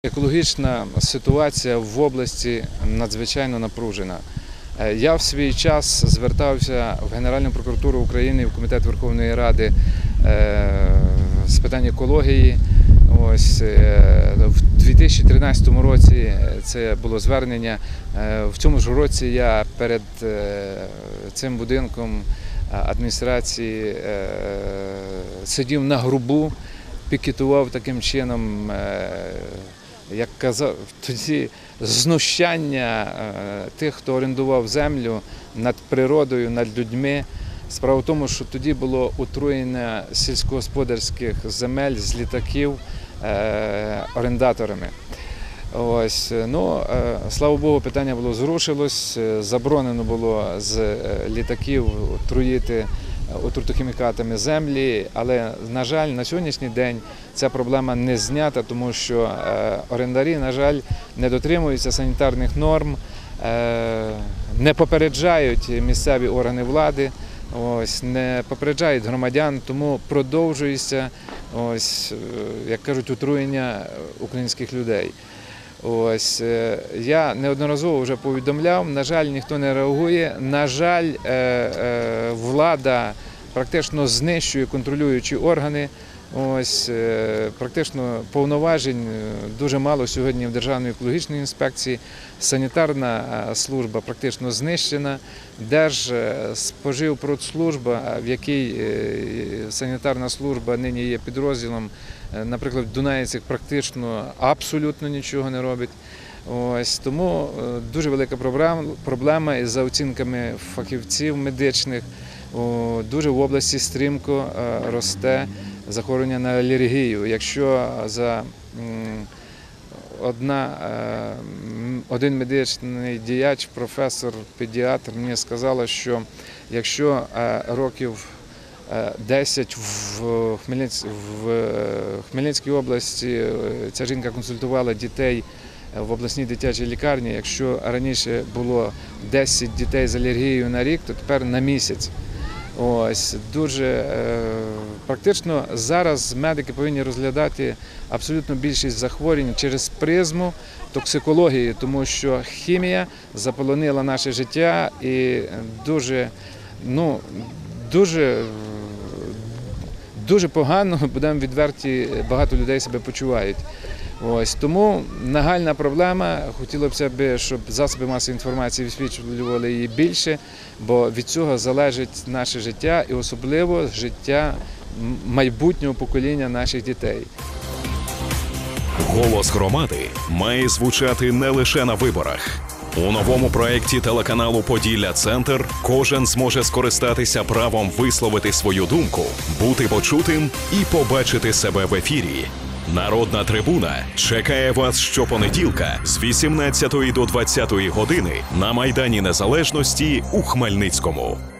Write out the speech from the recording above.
Екологічна ситуація в області надзвичайно напружена. Я в свій час звертався в Генеральну прокуратуру України, в Комітет Верховної Ради з питань екології. В 2013 році це було звернення. В цьому ж році я перед цим будинком адміністрації сидів на грубу, пікетував таким чином, як казав тоді, знущання тих, хто орендував землю над природою, над людьми. Справа в тому, що тоді було отруєння сільськогосподарських земель з літаків орендаторами. Слава Богу, питання було зрушилось, заборонено було з літаків труїти отрутохімікатами землі, але, на жаль, на сьогоднішній день ця проблема не знята, тому що орендарі, на жаль, не дотримуються санітарних норм, не попереджають місцеві органи влади, не попереджають громадян, тому продовжується, як кажуть, отруєння українських людей. Я неодноразово вже повідомляв, на жаль, ніхто не реагує, на жаль, влада практично знищує контролюючі органи, практично повноважень дуже мало сьогодні в Державній екологічній інспекції, санітарна служба практично знищена, Держспоживпродслужба, в якій санітарна служба нині є підрозділом, наприклад, в Дунаївцях практично абсолютно нічого не робить. Тому дуже велика проблема, і за оцінками фахівців медичних, дуже в області стрімко росте захворювання на алергію. Якщо один медичний діяч, професор, педіатр мені сказала, що якщо років 10 в Хмельницькій області ця жінка консультувала дітей в обласній дитячій лікарні, якщо раніше було 10 дітей з алергією на рік, то тепер на місяць. Практично зараз медики повинні розглядати абсолютно більшість захворювань через призму токсикології, тому що хімія заполонила наше життя і дуже погано, будемо відверті, багато людей себе почувають. Тому нагальна проблема, хотілося б, щоб засоби масової інформації висвітлювали її більше, бо від цього залежить наше життя і особливо життя майбутнього покоління наших дітей. Голос громади має звучати не лише на виборах. У новому проєкті телеканалу «Поділля-Центр» кожен зможе скористатися правом висловити свою думку, бути почутим і побачити себе в ефірі. Народна трибуна чекає вас щопонеділка з 18 до 20 години на Майдані Незалежності у Хмельницькому.